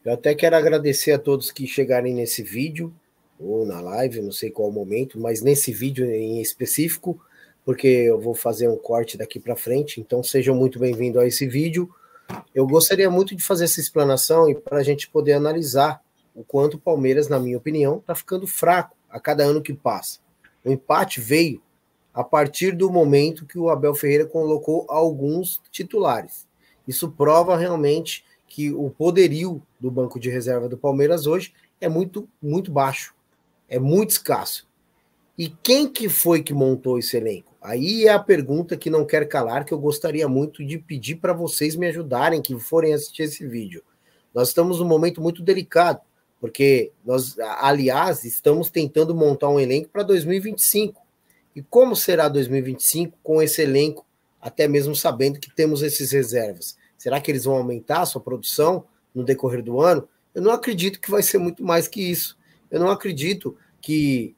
Eu até quero agradecer a todos que chegarem nesse vídeo, ou na live, não sei qual momento, mas nesse vídeo em específico, porque eu vou fazer um corte daqui para frente, então sejam muito bem-vindos a esse vídeo. Eu gostaria muito de fazer essa explanação e para a gente poder analisar o quanto o Palmeiras, na minha opinião, está ficando fraco a cada ano que passa. O empate veio a partir do momento que o Abel Ferreira colocou alguns titulares. Isso prova realmente que o poderio do banco de reserva do Palmeiras hoje é muito, muito baixo, é muito escasso. E quem que foi que montou esse elenco? Aí é a pergunta que não quer calar, que eu gostaria muito de pedir para vocês me ajudarem, que forem assistir esse vídeo. Nós estamos num momento muito delicado, porque nós, aliás, estamos tentando montar um elenco para 2025. E como será 2025 com esse elenco, até mesmo sabendo que temos esses reservas? Será que eles vão aumentar a sua produção no decorrer do ano? Eu não acredito que vai ser muito mais que isso. Eu não acredito que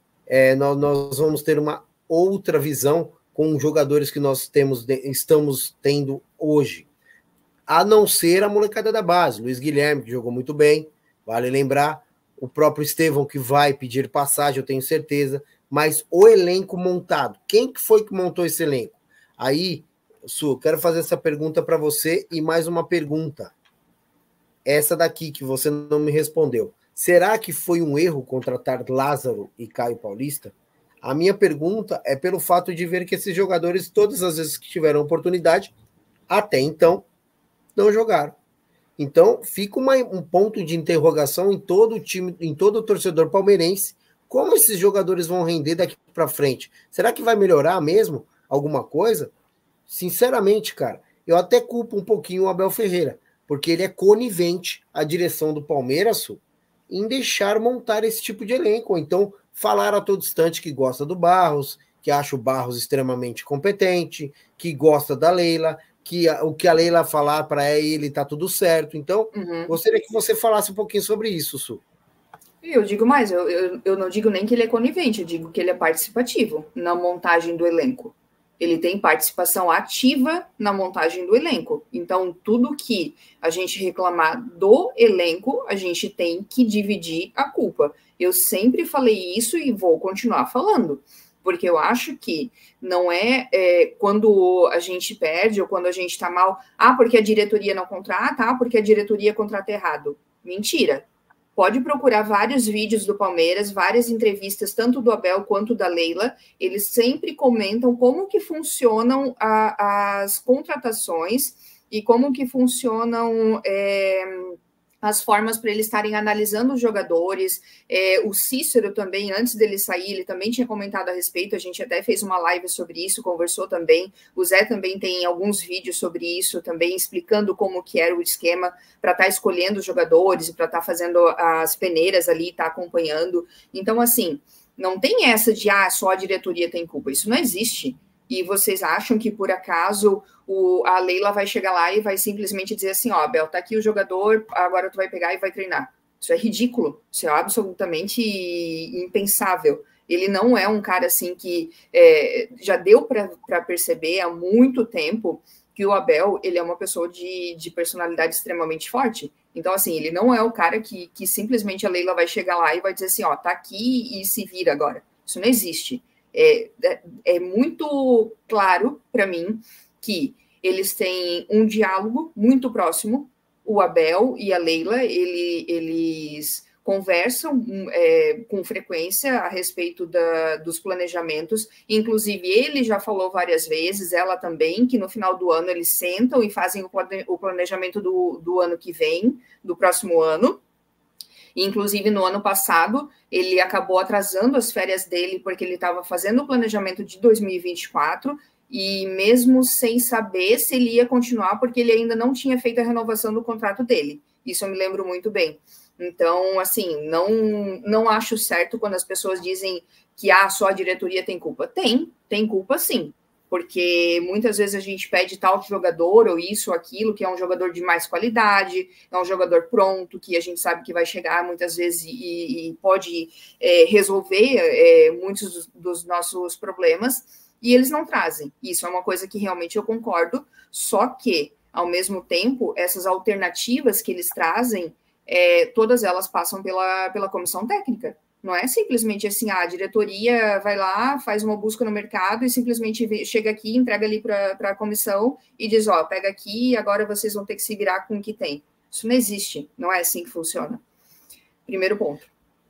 nós vamos ter uma outra visão com os jogadores que nós estamos tendo hoje. A não ser a molecada da base. Luiz Guilherme, que jogou muito bem, vale lembrar. O próprio Estevão, que vai pedir passagem, eu tenho certeza. Mas o elenco montado, quem que foi que montou esse elenco? Aí, Su, quero fazer essa pergunta para você e mais uma pergunta. Essa daqui que você não me respondeu. Será que foi um erro contratar Lázaro e Caio Paulista? A minha pergunta é pelo fato de ver que esses jogadores, todas as vezes que tiveram oportunidade, até então, não jogaram. Então, fica um ponto de interrogação em todo o time, em todo o torcedor palmeirense, como esses jogadores vão render daqui para frente? Será que vai melhorar mesmo alguma coisa? Sinceramente, cara, eu até culpo um pouquinho o Abel Ferreira, porque ele é conivente à direção do Palmeiras em deixar montar esse tipo de elenco, ou então falar a todo instante que gosta do Barros, que acha o Barros extremamente competente, que gosta da Leila, que o que a Leila falar para ele tá tudo certo. Então, gostaria que você falasse um pouquinho sobre isso, Su. Eu digo mais, eu não digo nem que ele é conivente, eu digo que ele é participativo na montagem do elenco. Ele tem participação ativa na montagem do elenco. Então, tudo que a gente reclamar do elenco, a gente tem que dividir a culpa. Eu sempre falei isso e vou continuar falando, porque eu acho que não quando a gente perde ou quando a gente está mal, porque a diretoria não contrata, porque a diretoria contrata errado. Mentira. Pode procurar vários vídeos do Palmeiras, várias entrevistas, tanto do Abel quanto da Leila. Eles sempre comentam como que funcionam as contratações e como que funcionam as formas para eles estarem analisando os jogadores. O Cícero também, antes dele sair, ele também tinha comentado a respeito, a gente até fez uma live sobre isso, conversou também. O Zé também tem alguns vídeos sobre isso também, explicando como que era o esquema para estar escolhendo os jogadores e para estar fazendo as peneiras ali, estar acompanhando. Então, assim, não tem essa de, só a diretoria tem culpa. Isso não existe. E vocês acham que, por acaso, a Leila vai chegar lá e vai simplesmente dizer assim, Abel, tá aqui o jogador, agora tu vai pegar e vai treinar. Isso é ridículo, isso é absolutamente impensável. Ele não é um cara assim que já deu para perceber há muito tempo que o Abel, ele é uma pessoa de personalidade extremamente forte. Então, assim, ele não é o cara que simplesmente a Leila vai chegar lá e vai dizer assim, tá aqui e se vira agora. Isso não existe. É muito claro para mim que eles têm um diálogo muito próximo, o Abel e a Leila, eles conversam com frequência a respeito dos planejamentos, inclusive ele já falou várias vezes, ela também, que no final do ano eles sentam e fazem o planejamento do ano que vem, do próximo ano. Inclusive, no ano passado, ele acabou atrasando as férias dele porque ele estava fazendo o planejamento de 2024 e mesmo sem saber se ele ia continuar, porque ele ainda não tinha feito a renovação do contrato dele. Isso eu me lembro muito bem. Então, assim, não acho certo quando as pessoas dizem que só a diretoria tem culpa. Tem culpa sim. Porque muitas vezes a gente pede tal jogador, ou isso, ou aquilo, que é um jogador de mais qualidade, é um jogador pronto, que a gente sabe que vai chegar muitas vezes e pode resolver muitos dos nossos problemas, e eles não trazem. Isso é uma coisa que realmente eu concordo, só que, ao mesmo tempo, essas alternativas que eles trazem, todas elas passam pela comissão técnica. Não é simplesmente assim, a diretoria vai lá, faz uma busca no mercado e simplesmente chega aqui, entrega ali para a comissão e diz, ó, pega aqui e agora vocês vão ter que se virar com o que tem. Isso não existe, não é assim que funciona. Primeiro ponto.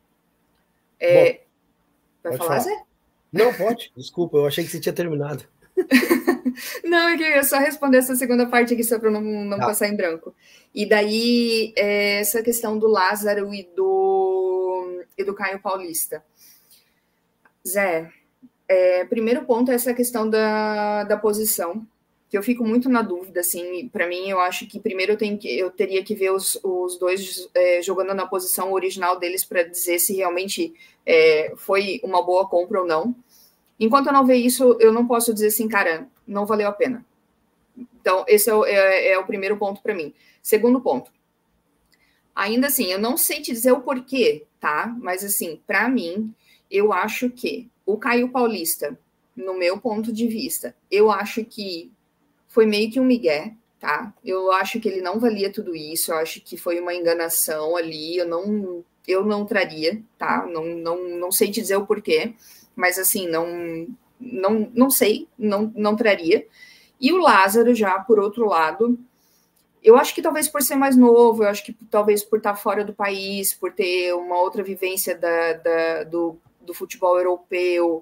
Vai falar, Zé? Não, pode. Desculpa, eu achei que você tinha terminado. Não, é que eu só responder essa segunda parte aqui, só para não passar em branco. E daí, essa questão do Lázaro e do Caio Paulista. Zé, primeiro ponto é essa questão da posição, que eu fico muito na dúvida, assim, para mim, eu acho que primeiro eu teria que ver os dois jogando na posição original deles para dizer se realmente foi uma boa compra ou não. Enquanto eu não ver isso, eu não posso dizer assim, cara, não valeu a pena. Então, esse é o primeiro ponto para mim. Segundo ponto, ainda assim, eu não sei te dizer o porquê, tá? Mas, assim, para mim, eu acho que o Caio Paulista, no meu ponto de vista, eu acho que foi meio que um migué, tá? Eu acho que ele não valia tudo isso, eu acho que foi uma enganação ali, eu não traria, tá? Não sei te dizer o porquê, mas assim, não sei, não traria. E o Lázaro já, por outro lado, eu acho que talvez por ser mais novo, eu acho que talvez por estar fora do país, por ter uma outra vivência do futebol europeu,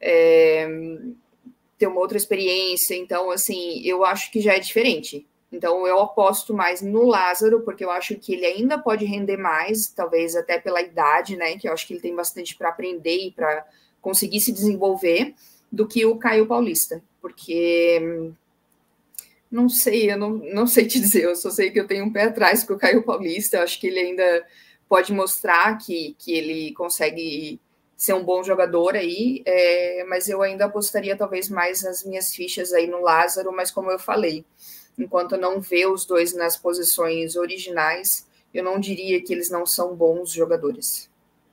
ter uma outra experiência, então, assim, eu acho que já é diferente. Então, eu aposto mais no Lázaro, porque eu acho que ele ainda pode render mais, talvez até pela idade, né, que eu acho que ele tem bastante para aprender e para conseguir se desenvolver, do que o Caio Paulista, porque não sei, eu não sei te dizer, eu só sei que eu tenho um pé atrás com o Caio Paulista, eu acho que ele ainda pode mostrar que ele consegue ser um bom jogador aí, mas eu ainda apostaria talvez mais as minhas fichas aí no Lázaro, mas como eu falei, enquanto eu não ver os dois nas posições originais, eu não diria que eles não são bons jogadores.